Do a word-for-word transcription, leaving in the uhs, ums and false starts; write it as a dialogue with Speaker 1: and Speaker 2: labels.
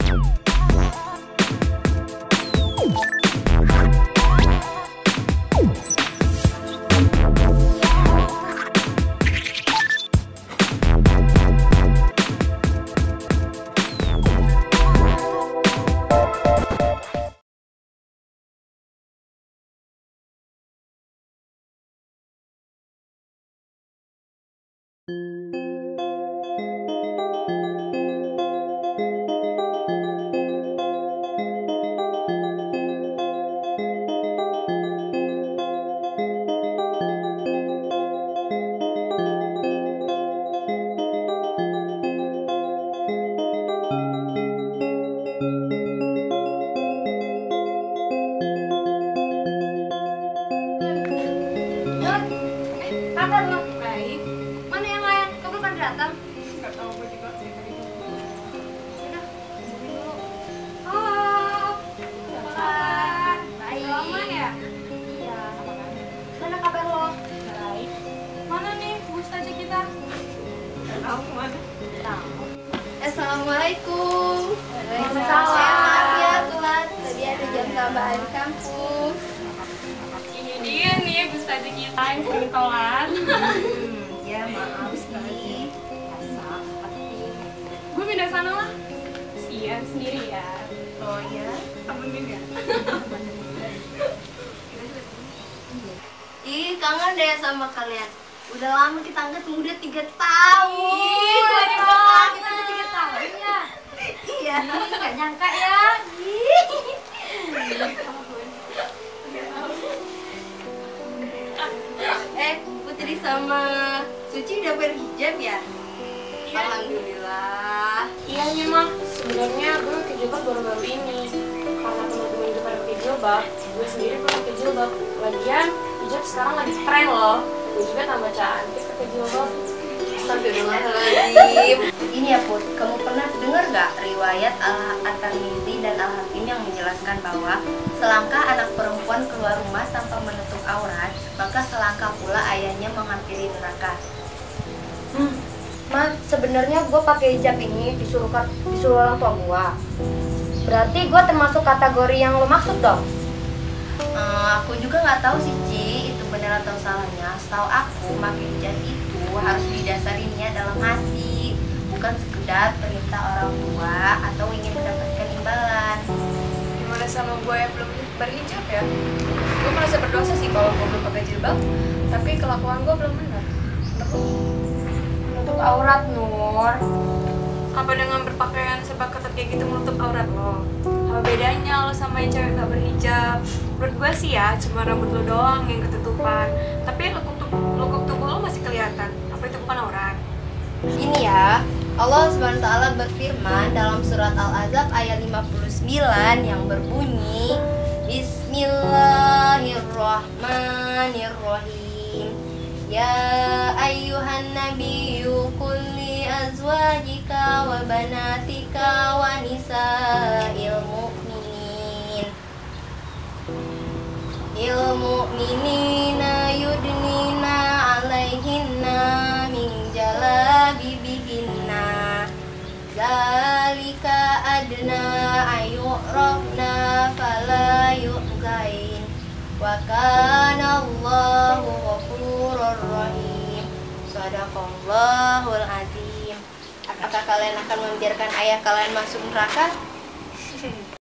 Speaker 1: Kabar lo? Baik. Mana yang lain? Kau belum datang?
Speaker 2: Gak tau, gue juga sih tadi.
Speaker 1: Udah, dulu. Halo. Apa kabar? Baik. Lama ya? Iya. Mana kabar lo? Baik. Mana nih ustazah kita?
Speaker 2: Gak tau kemana.
Speaker 1: Tahu. Assalamualaikum.
Speaker 3: Waalaikumsalam.
Speaker 1: Maaf ya Tuhan, tadi ada jam tambahan kampus.
Speaker 2: Ini dia nih ustazah kita yang sering telat.
Speaker 1: Ya maaf sih. Biasa, penting.
Speaker 2: Gue pindah sana lah. Sian sendiri ya.
Speaker 1: Oh ya.
Speaker 2: Temenin ya.
Speaker 1: Ih, kangen deh sama kalian. Udah lama kita nggak ketemu, udah tiga tahun.
Speaker 3: Ih, lagi banget. Kita udah tiga tahun ya.
Speaker 1: Iya.
Speaker 3: Ih, nggak nyangka ya.
Speaker 1: Eh, Putri sama Suci udah berhijab ya?
Speaker 2: Iya.
Speaker 1: Alhamdulillah.
Speaker 2: Iya nih mah, sebenarnya gue pakai jilbab baru-baru ini. Karena teman-teman gue pada pakai jilbab, gue sendiri belum pakai jilbab. Lagian hijab sekarang lagi tren loh. Gue juga tambah cantik pakai jilbab.
Speaker 1: Astagfirullahaladzim. Ini ya Put, kamu pernah dengar gak riwayat Al-Tirmidzi dan Al-Hakim yang menjelaskan bahwa selangkah anak perempuan keluar rumah tanpa menutup aurat, maka selangkah pula ayahnya menghampiri neraka.
Speaker 3: Hmm. Ma, sebenarnya gue pakai hijab ini disuruh disuruh orang tua gue. Berarti gue termasuk kategori yang lo maksud dong?
Speaker 1: Hmm, aku juga nggak tahu sih Ci, itu benar atau salahnya. Setahu aku, pakai hijab itu harus didasari niat dalam hati, bukan sekedar perintah orang tua atau ingin mendapatkan imbalan.
Speaker 2: Gimana sama gue yang belum berhijab ya? Gue merasa berdosa sih kalau gue belum pakai jilbab, tapi kelakuan gue belum benar.
Speaker 3: Menutup aurat, Nur.
Speaker 2: Apa dengan berpakaian serba ketat kayak gitu menutup aurat lo? Apa bedanya lo sama yang cewek gak berhijab? Menurut gue sih ya, cuma rambut lo doang yang ketutupan. Tapi lekuk lekuk tubuh lo masih kelihatan. Apa itu bukan aurat?
Speaker 1: Ini ya, Allah subhanahu wa taala berfirman dalam surat Al-Ahzab ayat lima puluh sembilan yang berbunyi Bismillahirrahmanirrahim. Ya ayyuhan nabiyyu qul li azwajika wa banatika wa nisa'il mu'minin il mu'minina yudnina 'alaihinna min jalabibihinna zalika adna ayyurafna fala yu'zain wa kana Allahu ghafurur rahim. Shadaqallahul azim. Apakah kalian akan membiarkan ayah kalian masuk neraka?